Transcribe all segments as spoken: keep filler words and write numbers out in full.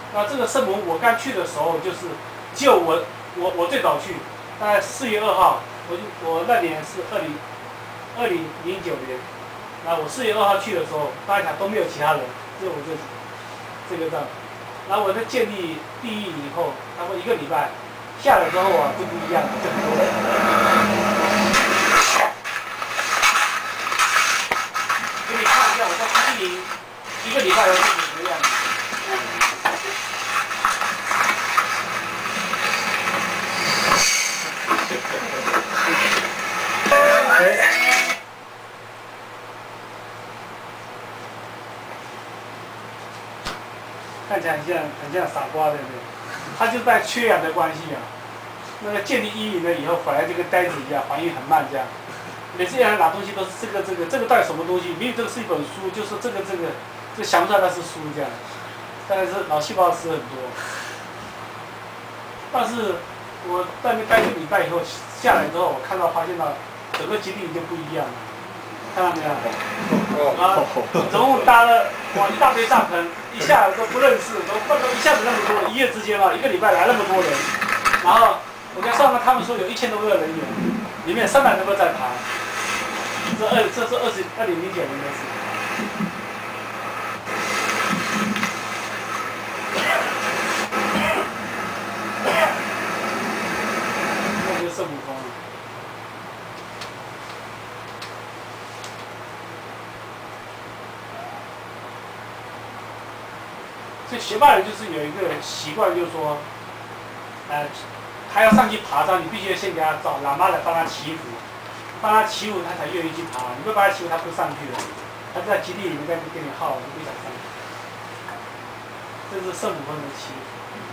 那这个圣母我刚去的时候，就是只有我我我最早去，大概四月二号，我就我那年是二零二零零九年，然后我四月二号去的时候，大家都没有其他人，只有我这这个这样。然后我在建立地狱以后，差不多一个礼拜下来之后啊，就不一样了，就很多人。给你看一下我在基地营一个礼拜后是什么样子。看起来很像很像傻瓜，对不对？他就在缺氧的关系啊。那个建立阴影了以后，回来就跟呆子一样，反应很慢这样。每次要拿东西都是这个这个这个到底什么东西？明明这个是一本书，就是这个这个，就想不出来那是书这样。但是脑细胞死很多。但是我在那待一个礼拜以后下来之后，我看到发现到整个基地就不一样了。看到没有？啊，总共搭了哇一大堆帐篷，一下都不认识，都不都一下子那么多，一夜之间嘛，一个礼拜来那么多人，然后我在上面他们说有一千多个人员，里面三百多个在爬，这二这是二十二零零九年的事。那就是圣母峰了。所以学霸人就是有一个习惯，就是说，呃，他要上去爬山，你必须要先给他找喇嘛来帮他祈福，帮他祈福，他才愿意去爬。你不帮他祈福，他不上去的。他在基地里面跟跟你耗，就不想上去。这是圣母峰的祈福。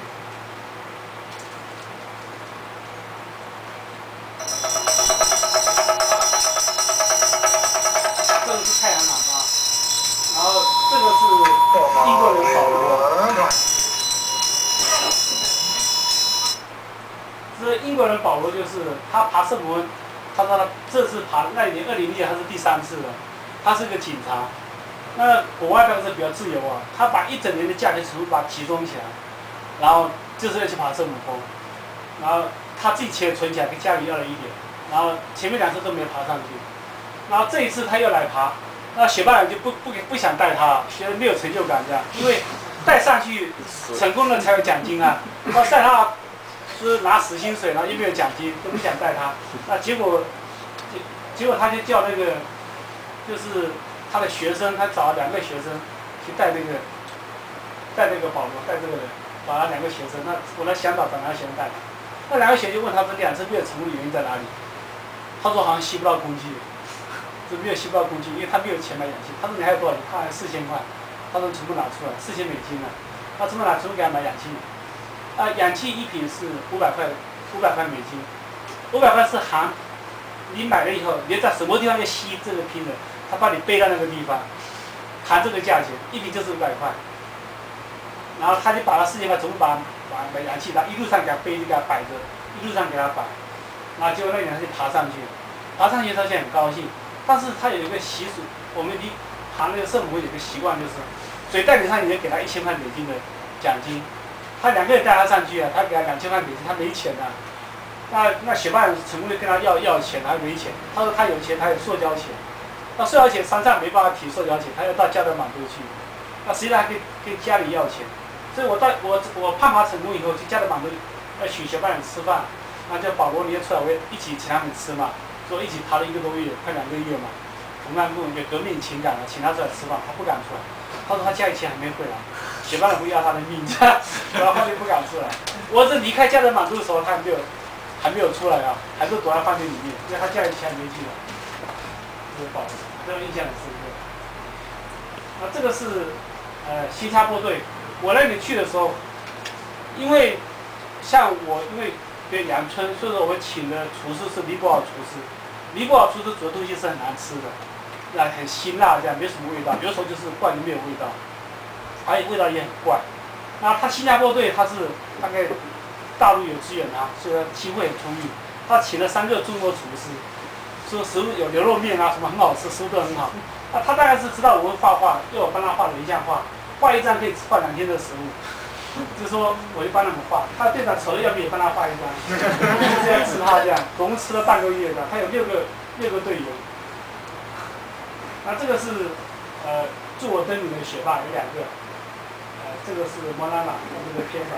这个是太阳喇嘛，然后这个是英国人保罗。这英国人保罗就是他爬圣母峰，他说他这次爬那一年二零零九他是第三次了，他是个警察。那国外当然是比较自由啊，他把一整年的假期全部把它集中起来，然后就是要去爬圣母峰，然后他自己钱存起来，跟家里要了一点，然后前面两次都没有爬上去，然后这一次他又来爬，那学霸人就不不不想带他，觉得没有成就感这样，因为带上去成功了才有奖金啊，要带他是拿死薪水，然后又没有奖金，都不想带他，那结果结结果他就叫那个就是他的学生，他找了两个学生去带那个带那个保罗，带这个人，找了两个学生，那我来向导找两个学生带，那两个学生就问他这两次没有成功的原因在哪里？他说好像吸不到空气。就没有吸不到空气，因为他没有钱买氧气。他说你还有多少钱？他还四千块。他说全部拿出来，四千美金啊。他全部拿，全部给他买氧气。啊，氧气一瓶是五百块，五百块美金。五百块是含你买了以后，你在什么地方要吸这个瓶的，他把你背到那个地方，含这个价钱，一瓶就是五百块。然后他就把他四千块全部把把把氧气，他一路上给他背，就给他摆着，一路上给他摆。然后结果那两天就爬上去，爬上去他就很高兴。但是他有一个习俗，我们离爬那个圣母有个习惯，就是谁带你上，你就给他一千块美金的奖金。他两个人带他上去啊，他给他两千块美金，他没钱啊。那那学霸人成功的跟他要要钱，他没钱。他说他有钱，他有塑胶钱。那塑胶钱山上没办法提塑胶钱，他要到加德满都去。那实际上还跟跟家里要钱。所以我到我我攀爬成功以后，去加德满都要请学霸人吃饭，那叫保罗你也出来，我也一起请他们吃嘛。说一起爬了一个多月，快两个月嘛，同甘共有革命情感了，请他出来吃饭，他不敢出来。他说他家里钱还没回来，学霸人不要他的命，然后他就不敢出来。我是离开加德满都的时候，他还没有还没有出来啊，还是躲在饭店里面，因为他家里钱还没进来。这是保罗，这个印象很深刻。那这个是呃新加坡队，我那里去的时候，因为像我因为。对阳春，所以说我请的厨师是尼泊尔厨师。尼泊尔厨师煮的东西是很难吃的，那很辛辣，这样没什么味道，有时候就是怪就没有味道，而且味道也很怪。那他新加坡队他是大概大陆有资源啊，所以机会很充裕。他请了三个中国厨师，说食物有牛肉面啊，什么很好吃，食物都很好。那他大概是知道我会画画，要我帮他画人像画，画一张可以画两天的食物。 就说我就帮他们画，他队长丑的要不也帮他画一张，就这样吃他这样，总共吃了半个月的，他有六个六个队友。那这个是呃助我登顶的学霸有两个，呃这个是莫拉娜这个片长，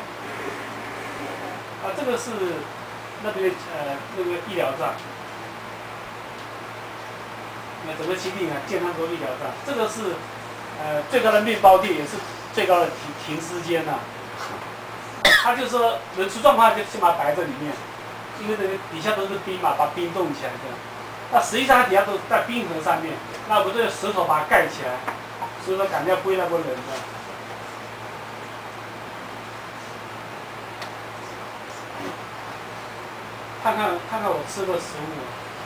啊这个是那边呃那个医疗站。那整个基地呢，健康州医疗站，这个是呃最高的面包店，也是最高的停停尸间呐、啊。他就说人出状况就先把它摆在里面，因为这个底下都是冰嘛，把冰冻起来这样。那实际上它底下都在冰河上面，那我这个石头把它盖起来，所以说赶掉不会那么冷的。看看看看我吃的食物。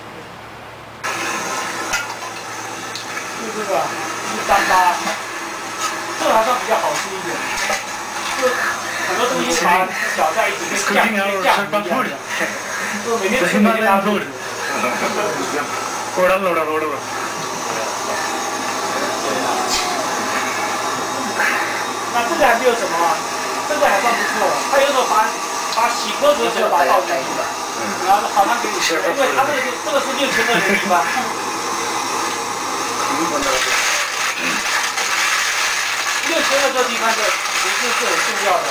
就这个一三八，这个还算比较好吃一点。就很多东西把它搅在一起，跟酱跟酱一样的。就每天吃每天拉肚子。那这个还没有什么啊，这个还算不错。他有时候把把洗锅子的时候把它倒进去，然后好像给你吃，因为他这个这个是六千二的地方。六千二这地方的厨师是很重要的，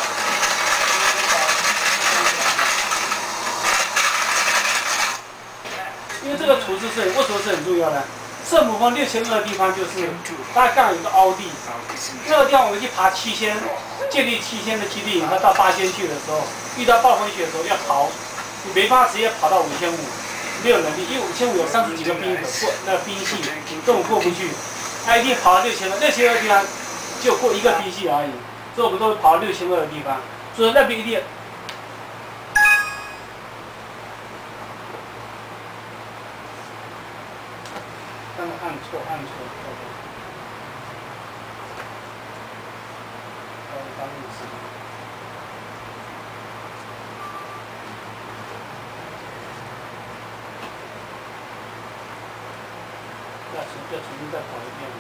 因为这个厨师是为什么是很重要的？圣母峰六千二的地方就是它刚好有个凹地，那个地方我们去爬七仙，建立七仙的基地，然后到八仙去的时候，遇到暴风雪的时候要逃，你没办法直接跑到五千五，没有能力，因为五千五有三十几个冰河过，那个冰系根本过不去。他一定跑到六千二，六千二的地方就过一个冰系而已，所以我们都会跑到六千二的地方，所以那边一定。刚刚按错，按错，呃，当律师。要重要重新再跑一遍。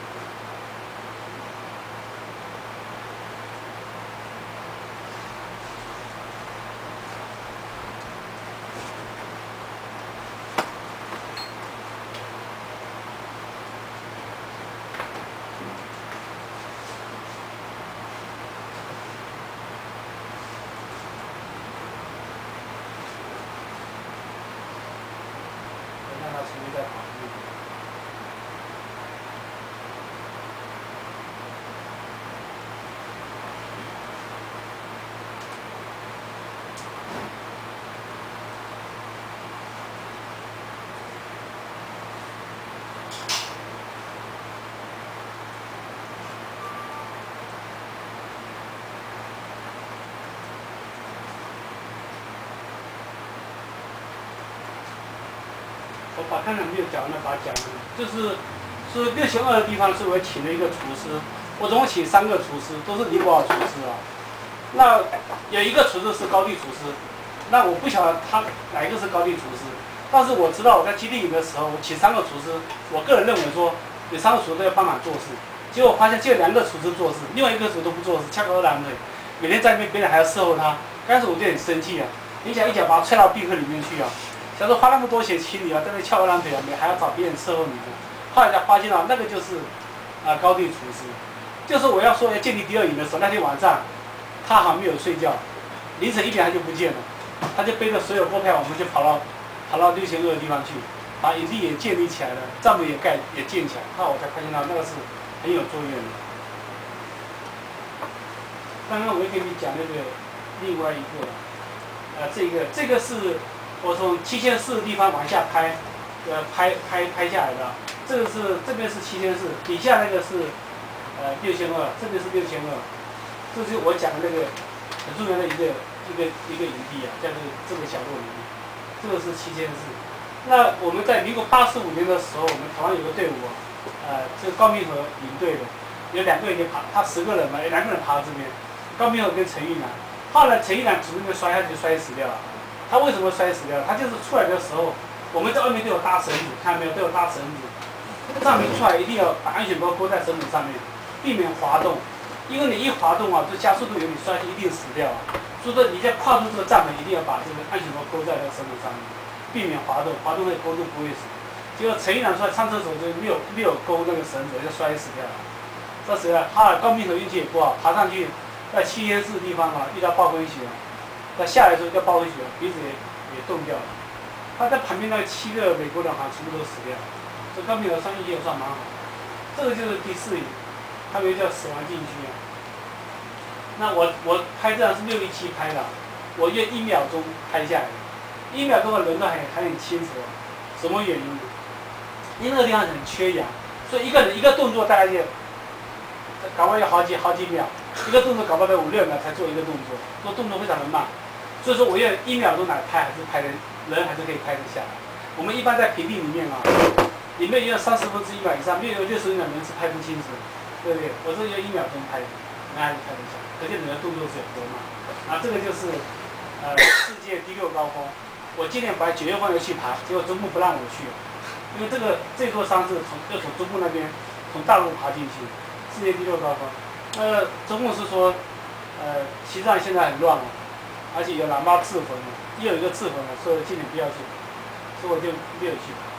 让他重新再跑一遍。我把刚才没有讲的把它讲完，就是是六千二的地方是我请了一个厨师，我总共请三个厨师，都是尼泊尔厨师啊。那有一个厨师是高地厨师，那我不晓得他哪一个是高地厨师，但是我知道我在基地营的时候，我请三个厨师，我个人认为说有三个厨师都要帮忙做事，结果发现只有两个厨师做事，另外一个厨师都不做事，翘个二郎腿，每天在那边别人还要伺候他，刚开始我就很生气啊，你想一脚把他踹到冰河里面去啊。想说花那么多钱请你啊，在那翘二郎腿啊，你还要找别人伺候你的。后来才发现啊，那个就是啊、呃、高地厨师，就是我要说要建立第二营的时候，那天晚上他好像没有睡觉，凌晨一点他就不见了，他就背着所有锅票，我们就跑到跑到六千二的地方去，把营地也建立起来了，帐篷也盖也建起来，后来我才发现到那个是很有作用的。刚刚我也跟你讲那个另外一个，呃，这个这个是。我从七千四的地方往下拍，呃，拍拍拍下来的。这个是这边是七千四，底下那个是呃六千二，这边是六千二。这就是我讲的那个很重要的一个一个一个营地啊，在这个这个角落里面，这个是七千四。那我们在民国八十五年的时候，我们台湾有个队伍，呃，这个高明和领队的，有两个人就爬，他十个人嘛，有两个人爬到这边，高明和跟陈玉南。后来陈玉南从那边摔下去，摔死掉了。他为什么摔死掉？他就是出来的时候，我们在外面都有搭绳子，看到没有？都有搭绳子。藏民出来一定要把安全包勾在绳子上面，避免滑动。 因为你一滑动啊，这加速度有你摔一定死掉啊。所以说你在跨出这个站门，一定要把这个安全螺勾在那个绳子上面，避免滑动，滑动那个勾就不会死。结果陈一南出来上厕所就没有没有勾那个绳子，就摔死掉了。这时啊，他高明头运气也不好，爬上去在七天四的地方啊，遇到暴风雪，他下来的时候叫暴风雪，鼻子也也冻掉了。他在旁边那七个美国人好像全部都死掉了。这高明头上运气也算蛮好。这个就是第四营，他们叫死亡禁区啊。那我我拍这张是六一七拍的，我约一秒钟拍下来的，一秒钟的人都还还很清楚啊。什么原因呢？因为那个地方很缺氧，所以一个人一个动作大概就，搞不好要好几好几秒，一个动作搞不好得五六秒才做一个动作，做动作非常的慢。所以说我要一秒钟来拍，还是拍人人还是可以拍得下来。我们一般在平地里面啊。里面也有三十分之一秒以上，没有六十秒人是拍不清楚，对不对？我这要一秒钟拍，那还是拍得下，可见你的动作是有多慢。啊，这个就是呃世界第六高峰。我今年本来九月份要去爬，结果中部不让我去，因为这个这座山是从要从中部那边从大陆爬进去，世界第六高峰。呃，中共是说，呃，西藏现在很乱了，而且有喇嘛自焚了，又有一个自焚了，所以今年不要去，所以我就没有去爬。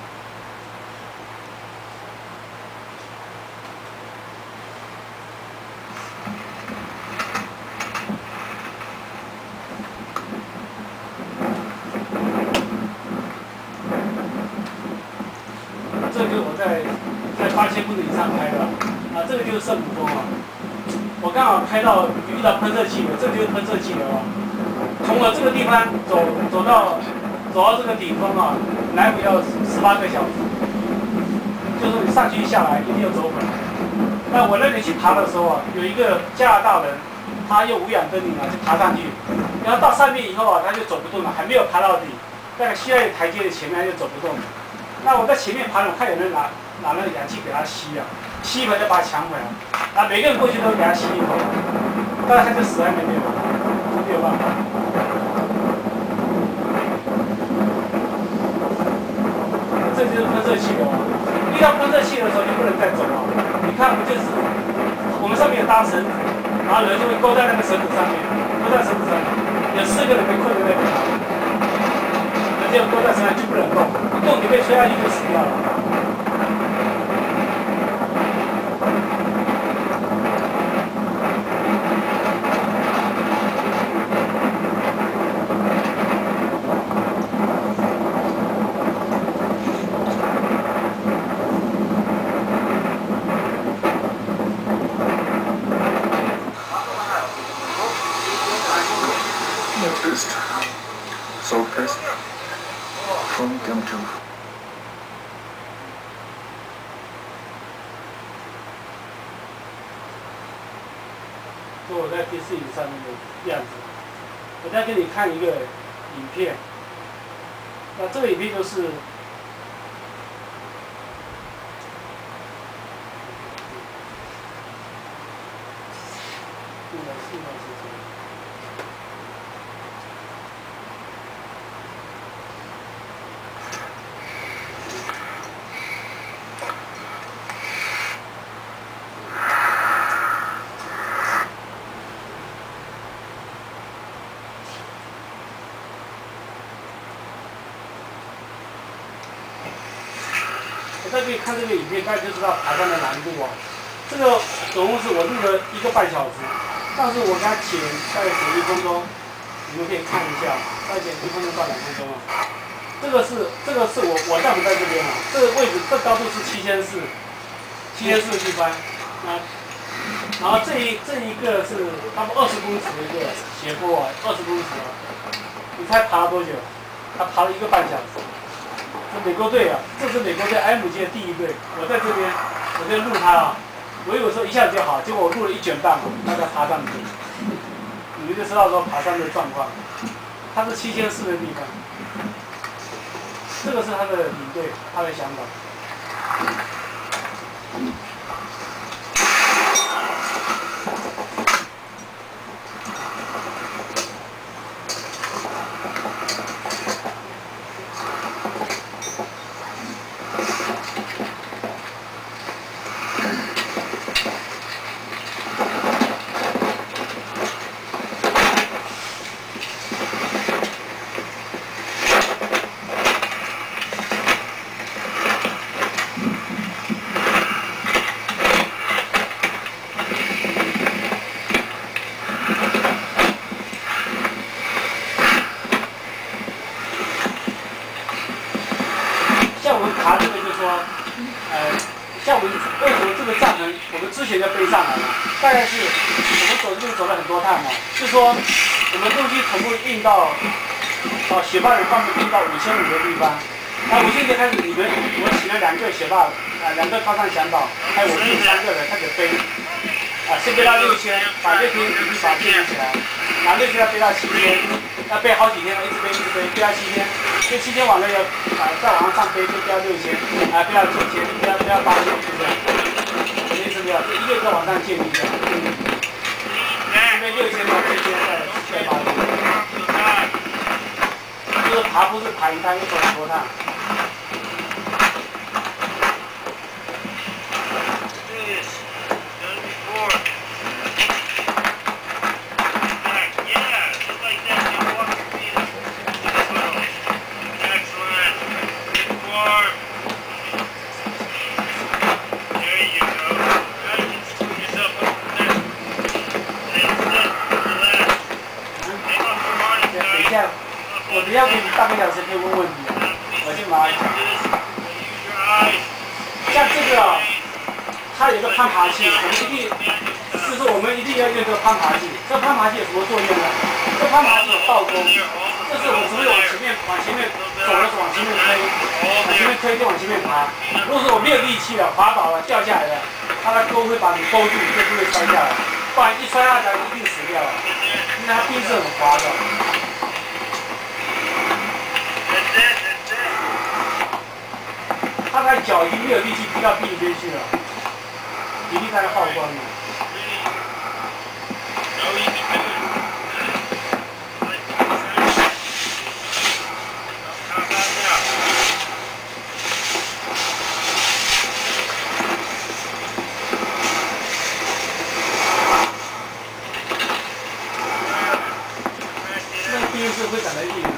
这个我在在八千公里以上拍的，啊，这个就是圣母峰啊。我刚好拍到遇到喷射气流，这个就是喷射气流啊。从我这个地方走走到走到这个顶峰啊，来回要十八个小时，就是你上去下来一定要走回来。那我那里去爬的时候啊，有一个加拿大人，他用无氧登顶啊就爬上去，然后到上面以后啊，他就走不动了，还没有爬到底，那个需要一台阶的前面他就走不动了。那我在前面爬，我看有人拿拿那个氧气给他吸啊，吸一口就把他抢回来，然后每个人过去都给他吸一口，但是他就死在那边了，没有办法。这就是喷射气流啊！遇到喷射气流的时候就不能再走了。你看，不就是我们上面有搭绳子，然后人就会勾在那个绳子上面，勾在绳子上面，有四个人被困在那边。就勾在身上就不能动，一动你被吹下去就死掉了。 So pressed from them to 就我在第四营上面的样子，我再给你看一个影片。那这个影片就是，现在现在是这样。大家可以看这个影片，大家就知道爬山的难度啊。这个总共是我录了一个半小时，但是我给它剪大概剪一分钟，你们可以看一下，大概剪一分钟到两分钟啊。这个是这个是我我站不在这边啊，这个位置这高度是七千四，七千四的地方啊。然后这一这一个是差不多二十公尺的一个斜坡啊，二十公尺啊。你猜爬了多久？他爬了一个半小时。是美国队啊，这是美国队 M 级的第一队。我在这边，我就录他啊。我有时候一下子就好，结果我录了一卷半，他才爬上去。你们就知道说爬山的状况。他是七千四的地方，这个是他的领队，他的想法。 大概是我们走这边走了很多趟嘛，是说我们东西全部运到哦学霸人帮我们运到五千五的地方，那五千就开始你们我请了两个学霸啊，两个高山向导，还有我们三个人开始飞。 啊，先背到六千，把六千一直把它建立起来，然后六千要背到七千，要背好几天了，一直背一直背，背到七千，背七千完了要啊再往上背，就背到六千，啊背到九千，背到背到八千，是这样。什么意思没有？就一个一个往上建立的，建立。这边六千到七千，再再八千。就是爬不是爬一趟，就走很多趟。 我只要给你半个小时可以问问题，我就马上讲。像这个啊，它有一个攀爬器，我们一定，就是我们一定要用这个攀爬器。这个攀爬器有什么作用呢？这攀爬器有倒钩，这是我们只会往前面往前面走的时候往前面推，往前面推就往前面爬。如果说我没有力气了，滑倒了掉下来了，它的钩会把你勾住，你就不会摔下来，不然一摔下来一定死掉了，因为它冰是很滑的。 他的脚已经没有力气踢到壁里边去了，体力在耗光了。那个冰是会长得硬的。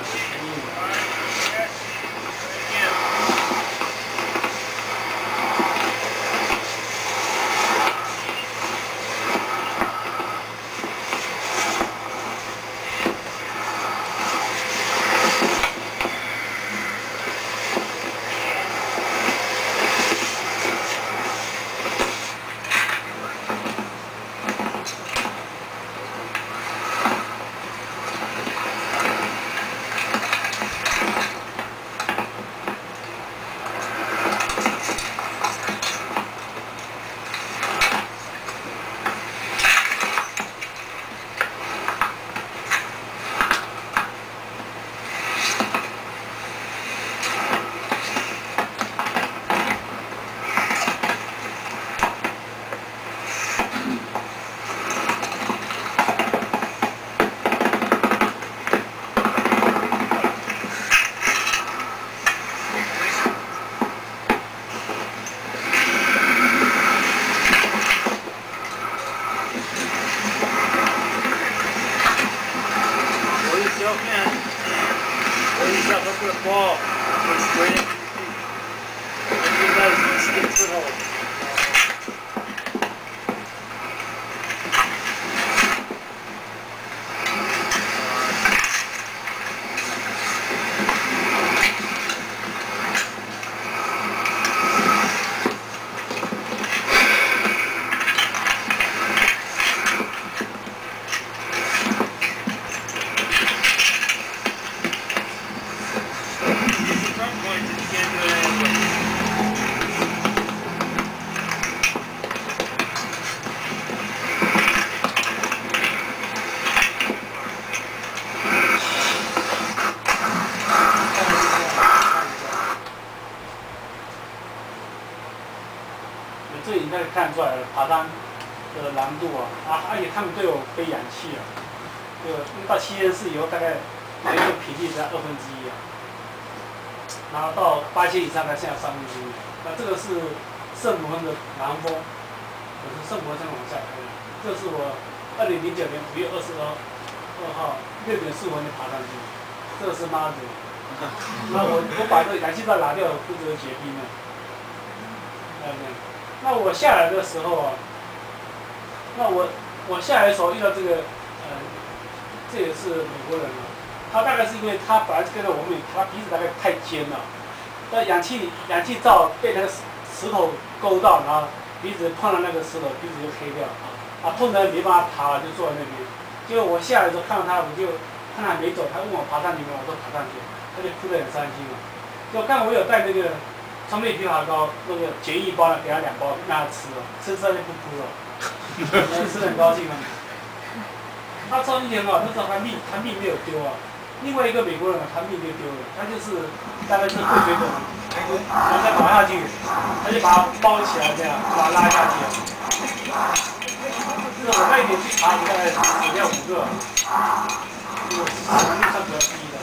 ball was straight into your feet. And you guys can stick foothold. 这已经可以看出来了，爬山的难度啊，啊，而且他们都有背氧气啊，这个到七千四以后，大概每一个体力只要二分之一啊，然后到八千以上才剩下三分之一。那这个是圣母峰的南峰，我是圣母峰往下开的，这是我二零零九年五月二十二二号六点四五分就爬上去，这个是妈祖。那我我把这个氧气罩拿掉，负责结冰了，看见？那我下来的时候啊，那我我下来的时候遇到这个，呃，这也是美国人啊，他大概是因为他本来跟着我们，他鼻子大概太尖了，那氧气氧气罩被那个石石头勾到，然后鼻子碰到那个石头，鼻子就黑掉啊。 啊，痛得没办法爬了，就坐在那边。结果我下来的时候看到他，我就看他没走，他问我爬上去没有，我说爬上去，他就哭得很伤心了。就刚我有带那个川贝枇杷膏那个简易包呢，给他两包让他吃了，吃吃他就不哭了，吃得很高兴了。他超运气很好，那时候他命他命没有丢啊。另外一个美国人他命就丢了，他就是大概是会水肿，然后再滑下去，他就把它包起来这样，把它拉下去。就是我那一年去爬，大概死掉五个，这个死亡率算比较低的。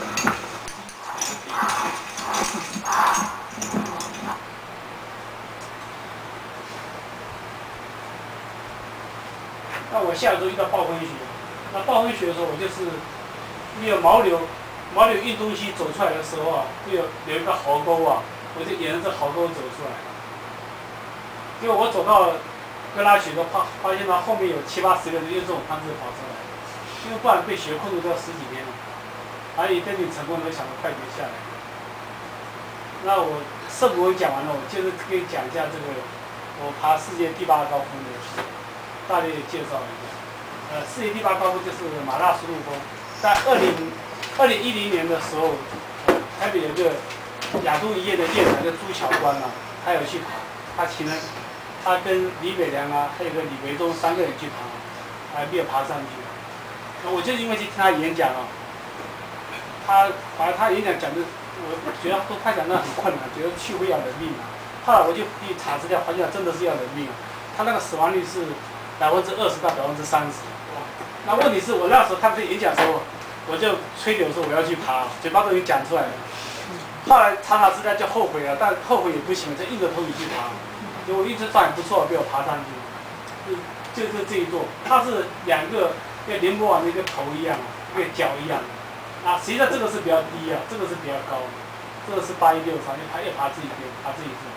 那我下周遇到暴风雪，那暴风雪的时候，我就是那个牦牛，牦牛运东西走出来的时候啊，会有有一个壕沟啊，我就沿着这壕沟走出来。结果我走到哥拉雪的发发现到后面有七八十个人用这种方式跑出来，因为不然被雪控制掉十几天了。而且登顶成功，没想到快点下来。那我圣母文讲完了，我接着可以讲一下这个我爬世界第八高峰的。大略介绍一下，呃，世界第八高峰就是马大苏路峰，在二零二零一零年的时候，呃、台北有个亚东一业的业长叫朱巧官啊，他有去爬，他请了他跟李北良啊，还有个李维忠三个人去爬，还没有爬上去。那我就因为去听他演讲啊，他反正他演讲讲的，我觉得他讲的很困难，觉得去会要人命啊。后来我就一查资料，发现真的是要人命啊，他那个死亡率是百分之二十到百分之三十，那问题是我那时候他们在演讲的时候，我就吹牛说我要去爬，嘴巴都已经讲出来了。后来查查资料就后悔了，但后悔也不行，就硬着头皮去爬。结果一直算很不错，被我爬上去。就就是这一座，它是两个跟联播网的一个头一样，一个脚一样。啊，实际上这个是比较低啊，这个是比较高的，这个是八一六三，又爬又爬自己边，爬自己座。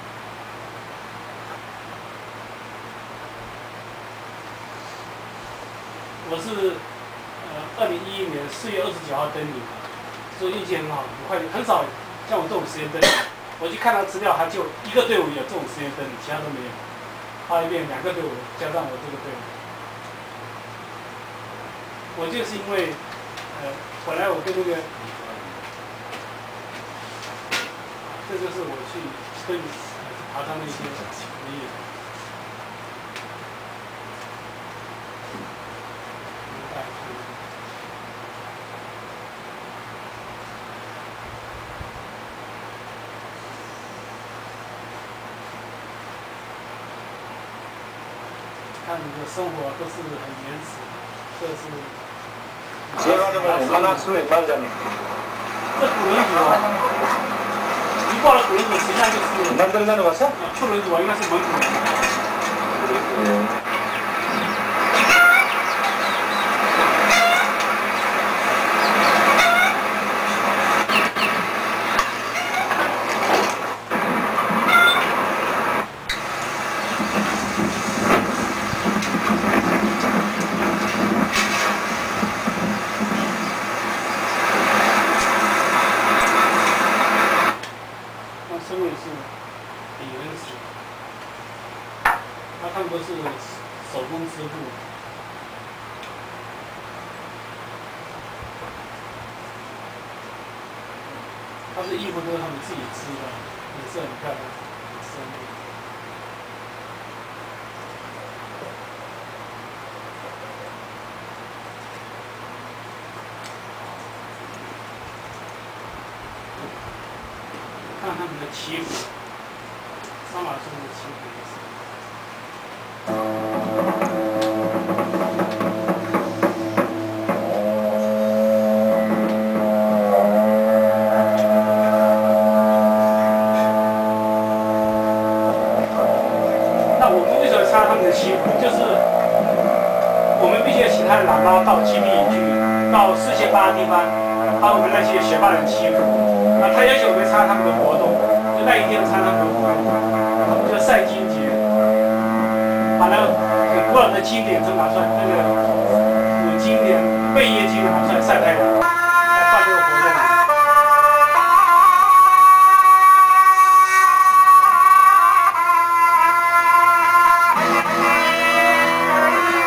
我是呃二零一一年四月二十九号登顶的，所以运气很好，很快很少像我这种时间登顶。我去看到资料，还就一个队伍有这种时间登顶，其他都没有。后来变两个队伍加上我这个队伍。我就是因为呃本来我跟那个，这就是我去登顶爬上那些回忆。看你的生活都是很原始，这是。 제가는 하나 수에 맞잖아. 这古人组啊，一报了古人组，实际上就是。 만들어내는 거죠? 出人组啊，应该是蒙古人。嗯。 生活是很原始，那他们都是手工织布，他的衣服都是他们自己织的，颜色很漂亮，很鲜艳。看他们的旗服，桑马村的旗服也是。那我们为什么穿他们的旗服？就是我们必须要请他的喇嘛到基地去，到世界八地方，把我们那些学霸人祈福。那他要求我们参加他们的活动，就那一天参加他们的活动，他们叫赛经节，把那个很古老的经典都拿出来，那个古经典、贝叶经典拿出来晒太阳，来办这个活动。 那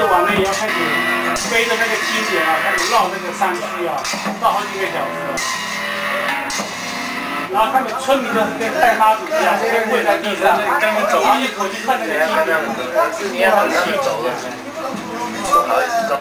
完了也要开始背着那个机弦啊，开始绕那个山区啊，绕好几个小时。然后他们村民都是跟带妈祖一样，先跪在地上，然后一口气看那个机弦， 是你要很细走的，不好意思走。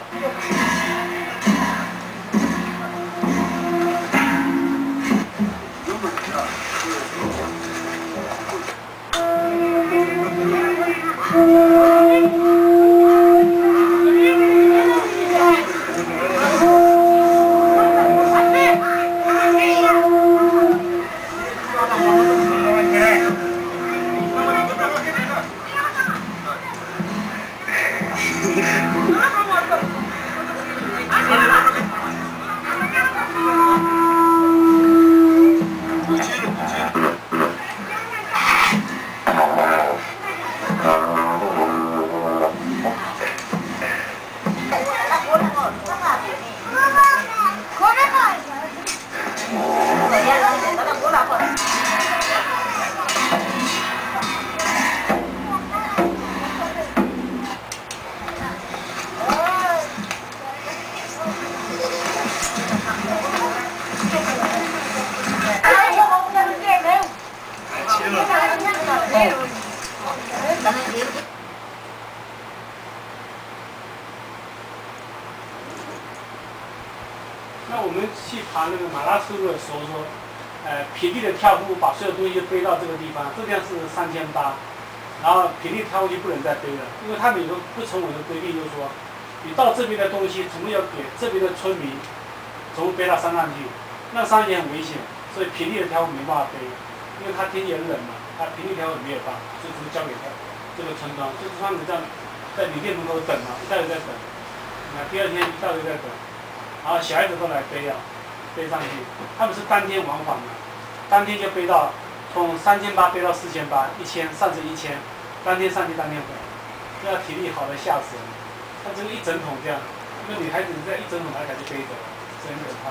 那我们去爬那个马拉松路的时候说，呃，平地的跳步把所有东西背到这个地方，这地方是三千八，然后平地跳过去不能再背了，因为他们有个不成文的规定，就是说，你到这边的东西总要给这边的村民，总背到山上去，那山也很危险，所以平地的跳步没办法背，因为它天气很冷嘛，它平地跳步没有办法，就只是交给他这个村庄，就是他们这样在旅店门口等嘛，一大堆在等，那第二天一大堆在等。然后小孩子都来背啊，背上去，他们是当天往返的，当天就背到，从三千八背到四千八，一千上至一千，当天上去当天回，这样体力好的吓死人。他这个一整桶这样，一个女孩子在一整桶来才就背着，真可怕。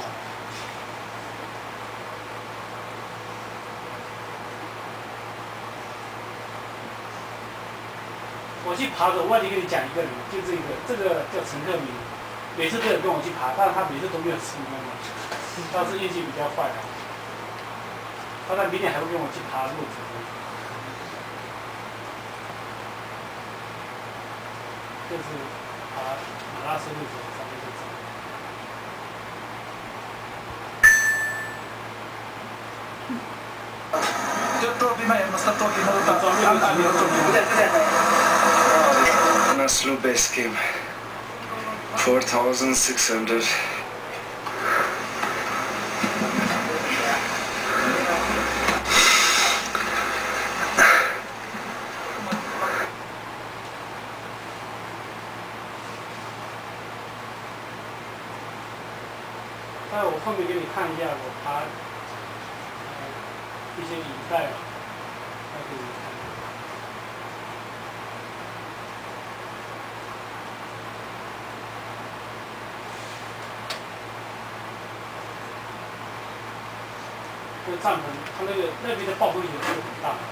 我去爬的，我忘记跟你讲一个人，就这个，这个叫陈克明。每次都有跟我去爬，但是他每次都没有成功嘛，倒是运气比较坏啊。他在明年还会跟我去爬路子。这是爬马拉松路子，上面就走。 Naslu base game. Four thousand six hundred. 待会我后面给你看一下，我爬呃一些影带，再给你看。这个帐篷，它那个那边的暴风雪是很大的。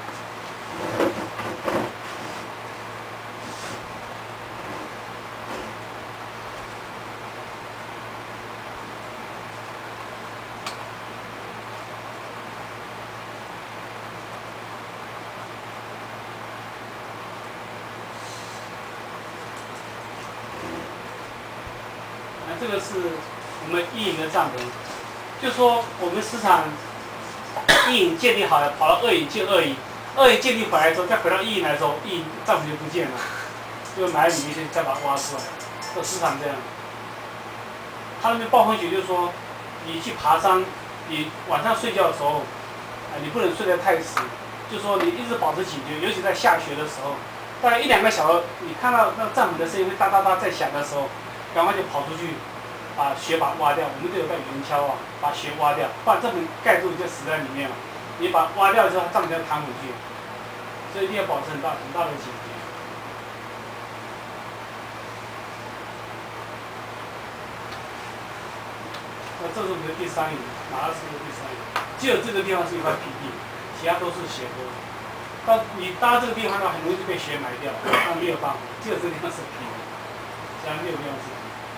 那这个是我们一营的帐篷，就说我们时常。一营建立好了，跑到二营建二营，二营建立回来之后，再回到一营来的时候，一营帐篷就不见了，就埋在里面去，再把它挖出来，这时常这样。他那边暴风雪就是说，你去爬山，你晚上睡觉的时候，啊，你不能睡得太死，就是说你一直保持警觉，尤其在下雪的时候，大概一两个小时，你看到那个帐篷的声音会哒哒哒在响的时候，赶快就跑出去。把雪把挖掉，我们都有带圆锹啊，把雪挖掉，不然帐篷盖住你就死在里面了。你把挖掉之后，帐篷就弹回去，所以一定要保持很大很大的警觉。那这是我们的第三营，马拉松的第三营，只有这个地方是一块平地，其他都是斜坡。到你搭这个地方呢，很容易就被雪埋掉，那没有办法，只有这个地方是平的。 加六标志。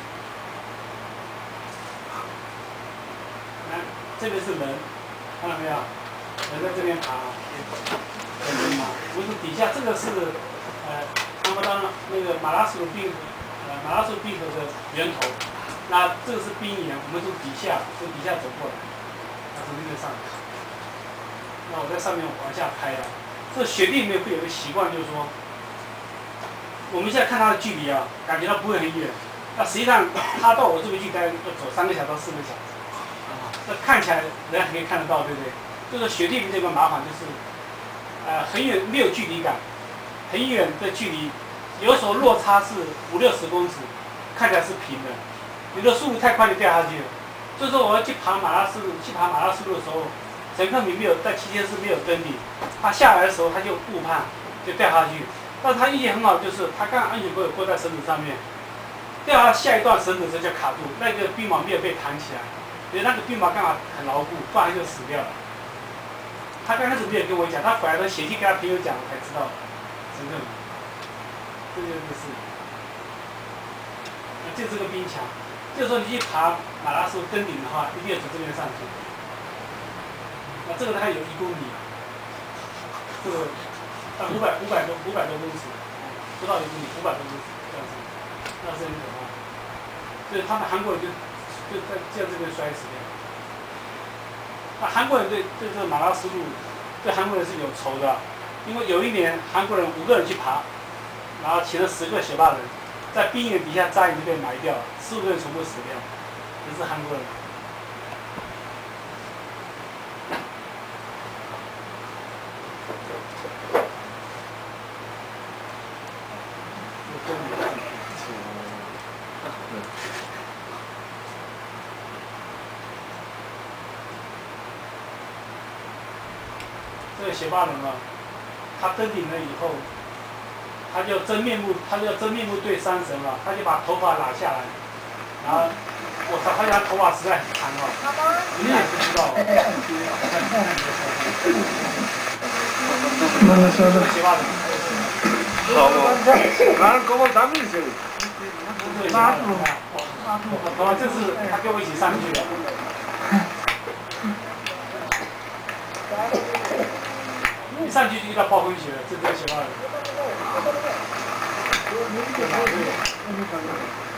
那这边是人，看到没有？人在这边爬，在这边爬。不是底下这个是呃，看不到那个马拉松闭合，呃，马拉松闭合的源头。那这个是冰岩，我们从底下从底下走过来，那从那边上来。那我在上面往下拍了。这雪地里面会有个习惯，就是说，我们现在看它的距离啊，感觉到不会很远。那实际上它到我这边去，大概要走三个小时到四个小时。啊，这看起来人家可以看得到，对不对？就是雪地里这个麻烦就是，呃，很远没有距离感，很远的距离，有时候落差是五六十公尺，看起来是平的。有的速度太快就掉下去了。所以说我要去爬马拉松路，去爬马拉松路的时候，乘客你没有在期间是没有登顶，他下来的时候他就误判，就掉下去。但是他运气很好，就是他刚好安全钩有勾在绳子上面，掉到下一段绳子的时候就卡住，那个冰毛没有被弹起来，所以那个冰毛刚好很牢固，不然他就死掉了。他刚开始没有跟我讲，他回来的写信跟他朋友讲，我才知道，真的，这就是这是个冰墙。就是说，你去爬马拉松登顶的话，一定要从这边上去。那这个大概有一公里，这个啊五百五百多五百多公尺，不到一公里，五百多公尺这样子，那是很可怕。所以他们韩国人就就在就在这边摔死掉。那韩国人对对这个马拉松路，对韩国人是有仇的，因为有一年韩国人五个人去爬，然后请了十个学霸人。在冰岩底下扎营就被埋掉了，四五个人全部死掉，这是韩国人。这个学霸人啊，他登顶了以后。他就真面目，他就真面目对山神了，他就把头发拿下来，然后我操，他家头发实在很长哦，你也不知道。 那个说的。 好不？俺搞不咱们去。 拉住，拉住，哦，这是他跟我一起上去的。一上去就遇到暴风雪了，这这个学霸人。